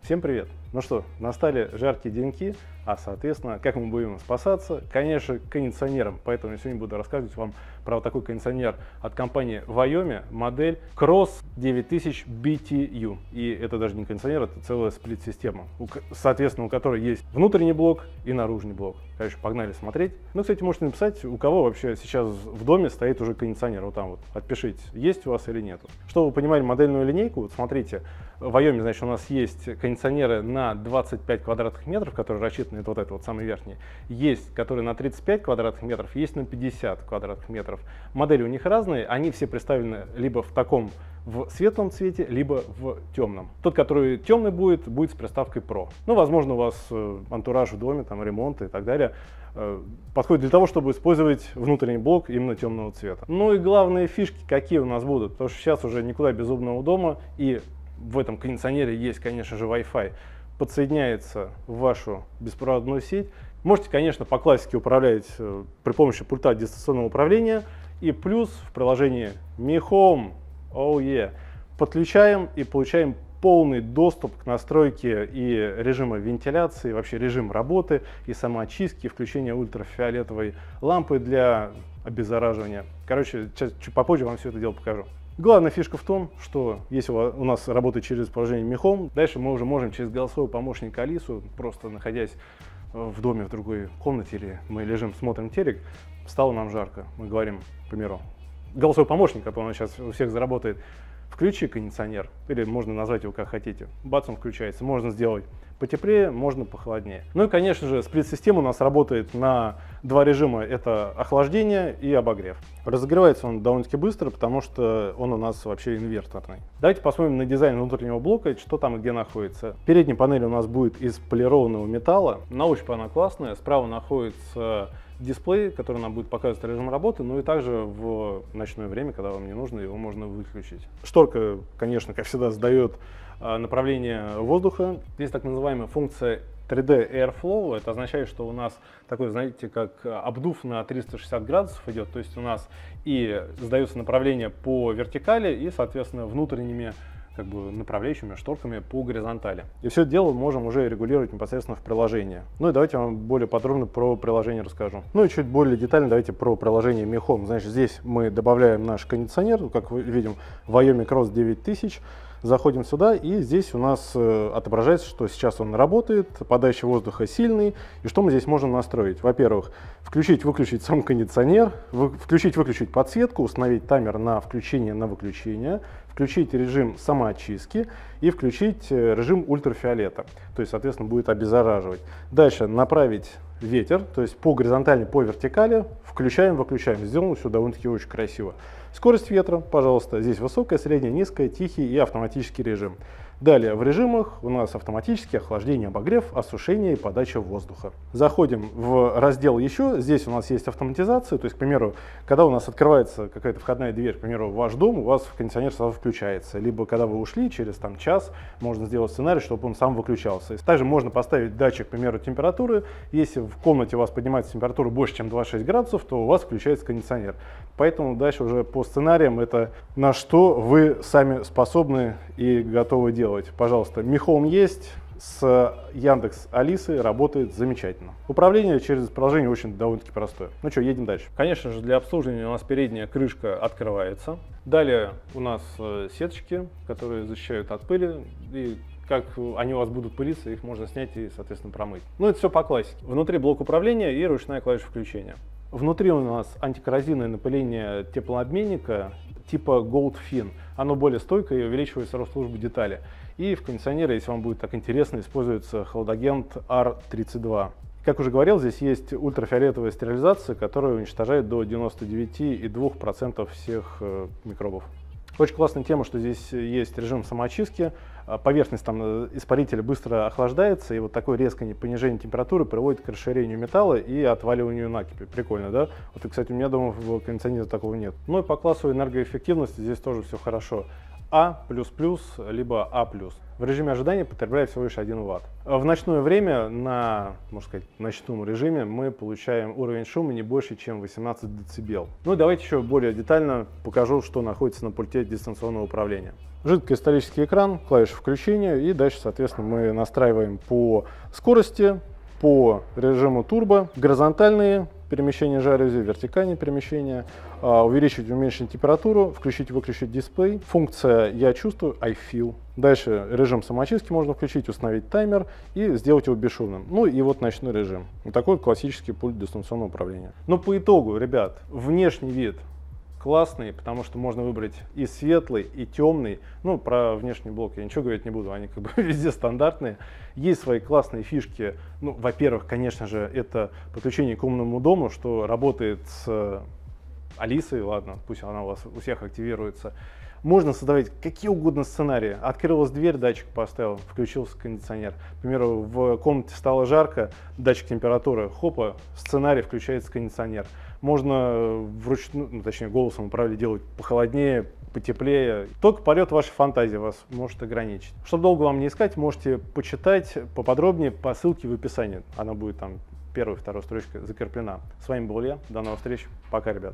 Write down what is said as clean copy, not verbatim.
Всем привет! Ну что, настали жаркие деньки, а соответственно, как мы будем спасаться? Конечно, кондиционером. Поэтому я сегодня буду рассказывать вам про вот такой кондиционер от компании Viomi, модель Cross 9000 BTU. И это даже не кондиционер, это целая сплит-система, соответственно, у которой есть внутренний блок и наружный блок. Короче, погнали смотреть. Ну, кстати, можете написать, у кого вообще сейчас в доме стоит уже кондиционер. Вот там вот, отпишите, есть у вас или нет. Чтобы вы понимали модельную линейку, вот смотрите, в Viomi, значит, у нас есть кондиционеры на 25 квадратных метров, которые рассчитаны, это вот это вот самый верхний. Есть, которые на 35 квадратных метров, есть на 50 квадратных метров. Модели у них разные, они все представлены либо в светлом цвете, либо в темном. Тот, который темный будет с приставкой Pro. Ну, возможно, у вас антураж в доме, там ремонт и так далее, подходит для того, чтобы использовать внутренний блок именно темного цвета. Ну и главные фишки какие у нас будут, потому что сейчас уже никуда без умного дома, и в этом кондиционере есть, конечно же, Wi-Fi, подсоединяется в вашу беспроводную сеть. Можете, конечно, по классике управлять при помощи пульта дистанционного управления. И плюс в приложении Mi Home, подключаем и получаем полный доступ к настройке и режима вентиляции, вообще режим работы и самоочистки, включения ультрафиолетовой лампы для обеззараживания. Короче, чуть попозже вам все это дело покажу. Главная фишка в том, что если у нас работает через приложение Mi Home, дальше мы уже можем через голосового помощника Алису, просто находясь в доме в другой комнате, или мы лежим, смотрим телек, стало нам жарко, мы говорим, к примеру, голосовой помощник, а то он сейчас у всех заработает, включи кондиционер, или можно назвать его как хотите, бац, он включается, можно сделать потеплее, можно похолоднее. Ну и, конечно же, сплит-система у нас работает на два режима, это охлаждение и обогрев. Разогревается он довольно-таки быстро, потому что он у нас вообще инверторный. Давайте посмотрим на дизайн внутреннего блока, что там и где находится. Передняя панель у нас будет из полированного металла, на ощупь она классная, справа находится дисплей, который нам будет показывать режим работы, ну и также в ночное время, когда вам не нужно, его можно выключить. Шторка, конечно, как всегда, сдает направление воздуха. Есть так называемая функция 3D Airflow. Это означает, что у нас такой, знаете, как обдув на 360 градусов идет. То есть у нас и сдается направление по вертикали и, соответственно, внутренними направляющими шторками по горизонтали. И все это дело можем уже регулировать непосредственно в приложении. Ну и давайте я вам более подробно про приложение расскажу. Ну и чуть более детально давайте про приложение Mi Home. Значит, здесь мы добавляем наш кондиционер, как мы видим, Viomi Cross 9000. Заходим сюда, и здесь у нас отображается, что сейчас он работает, подача воздуха сильный, и что мы здесь можем настроить. Во-первых, включить-выключить сам кондиционер, включить-выключить подсветку, установить таймер на включение, на выключение, включить режим самоочистки и включить режим ультрафиолета, то есть, соответственно, будет обеззараживать. Дальше направить ветер, то есть по горизонтали, по вертикали, включаем, выключаем. Сделано все довольно-таки очень красиво. Скорость ветра, пожалуйста, здесь высокая, средняя, низкая, тихий и автоматический режим. Далее в режимах у нас автоматически охлаждение, обогрев, осушение и подача воздуха. Заходим в раздел еще, здесь у нас есть автоматизация, то есть, к примеру, когда у нас открывается какая-то входная дверь, к примеру, в ваш дом, у вас кондиционер сразу включается, либо когда вы ушли, через час можно сделать сценарий, чтобы он сам выключался. Также можно поставить датчик, к примеру, температуры, если в комнате у вас поднимается температура больше, чем 26 градусов, то у вас включается кондиционер. Поэтому дальше уже по сценариям это на что вы сами способны и готовы делать. Пожалуйста, Mi Home есть, с Яндекс Алисой работает замечательно. Управление через приложение очень довольно-таки простое. Ну что, едем дальше. Конечно же, для обслуживания у нас передняя крышка открывается. Далее у нас сеточки, которые защищают от пыли. И как они у вас будут пылиться, их можно снять и, соответственно, промыть. Ну, это все по классике. Внутри блок управления и ручная клавиша включения. Внутри у нас антикоррозийное напыление теплообменника типа Goldfin. Оно более стойкое и увеличивает срок службы детали. И в кондиционере, если вам будет так интересно, используется хладагент R32. Как уже говорил, здесь есть ультрафиолетовая стерилизация, которая уничтожает до 99,2% всех микробов. Очень классная тема, что здесь есть режим самоочистки, поверхность там испарителя быстро охлаждается, и вот такое резкое понижение температуры приводит к расширению металла и отваливанию накипи. Прикольно, да? Вот, и, кстати, у меня дома в кондиционере такого нет. Ну и по классу энергоэффективности здесь тоже все хорошо. А++, либо А+. В режиме ожидания потребляет всего лишь 1 Вт. В ночное время на, можно сказать, ночном режиме мы получаем уровень шума не больше, чем 18 дБ. Ну и давайте еще более детально покажу, что находится на пульте дистанционного управления. Жидкокристаллический экран, клавиша включения, и дальше, соответственно, мы настраиваем по скорости, по режиму турбо, горизонтальные перемещения жалюзи, вертикальные перемещения, увеличить, уменьшить температуру, включить, выключить дисплей, функция «Я чувствую», I feel. Дальше режим самоочистки можно включить, установить таймер и сделать его бесшумным. Ну и вот ночной режим. Вот такой вот классический пульт дистанционного управления. Но по итогу, ребят, внешний вид классный, потому что можно выбрать и светлый, и темный. Ну, про внешний блок я ничего говорить не буду, они как бы везде стандартные. Есть свои классные фишки. Ну, во-первых, конечно же, это подключение к умному дому, что работает с Алисой, ладно, пусть она у вас у всех активируется. Можно создавать какие угодно сценарии. Открылась дверь, датчик поставил, включился кондиционер. К примеру, в комнате стало жарко, датчик температуры, хопа, сценарий, включается кондиционер. Можно вручную, ну, точнее голосом управлять, делать похолоднее, потеплее. Только полет вашей фантазии вас может ограничить. Чтобы долго вам не искать, можете почитать поподробнее по ссылке в описании. Она будет там первой, второй строчкой закреплена. С вами был я. До новых встреч. Пока, ребят.